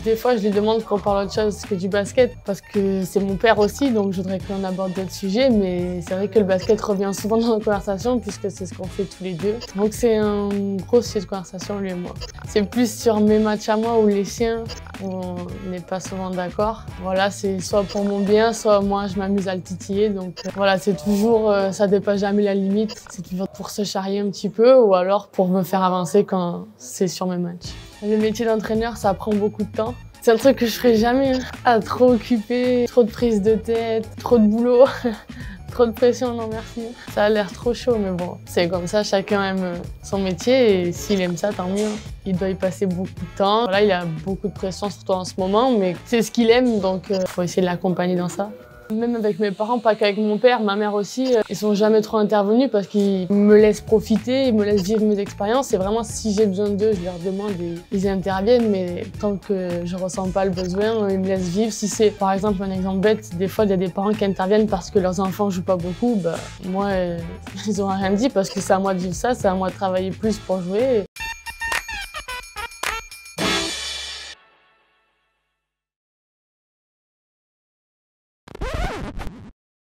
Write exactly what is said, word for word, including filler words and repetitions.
Des fois, je lui demande qu'on parle autre chose que du basket parce que c'est mon père aussi, donc je voudrais qu'on aborde d'autres sujets. Mais c'est vrai que le basket revient souvent dans nos conversations puisque c'est ce qu'on fait tous les deux. Donc c'est un gros sujet de conversation, lui et moi. C'est plus sur mes matchs à moi ou les siens, on n'est pas souvent d'accord. Voilà, c'est soit pour mon bien, soit moi je m'amuse à le titiller. Donc euh, voilà, c'est toujours, euh, ça dépasse jamais la limite. C'est toujours pour se charrier un petit peu ou alors pour me faire avancer quand c'est sur mes matchs. Le métier d'entraîneur, ça prend beaucoup de temps. C'est un truc que je ferai jamais. Hein. Ah, trop occupé, trop de prise de tête, trop de boulot, trop de pression, non merci. Ça a l'air trop chaud, mais bon, c'est comme ça, chacun aime son métier et s'il aime ça, tant mieux. Il doit y passer beaucoup de temps. Là, il a beaucoup de pression, surtout en ce moment, mais c'est ce qu'il aime, donc il euh, faut essayer de l'accompagner dans ça. Même avec mes parents, pas qu'avec mon père, ma mère aussi, ils sont jamais trop intervenus parce qu'ils me laissent profiter, ils me laissent vivre mes expériences. Et vraiment, si j'ai besoin d'eux, je leur demande et ils interviennent. Mais tant que je ressens pas le besoin, ils me laissent vivre. Si c'est, par exemple, un exemple bête, des fois, il y a des parents qui interviennent parce que leurs enfants jouent pas beaucoup. Bah, moi, euh, ils ont rien dit parce que c'est à moi de vivre ça, c'est à moi de travailler plus pour jouer.